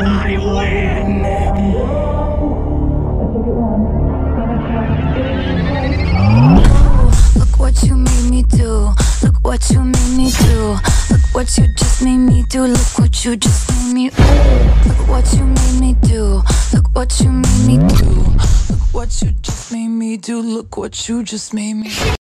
I win! Look what you made me do. Look what you made me do. Look what you just made me do. Look what you just made me do. Look what you made me do. Look what you made me do. Look what you just made me do. Look what you just made me do.